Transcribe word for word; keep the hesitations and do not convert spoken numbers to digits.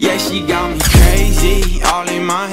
Yeah, she got me crazy, all in my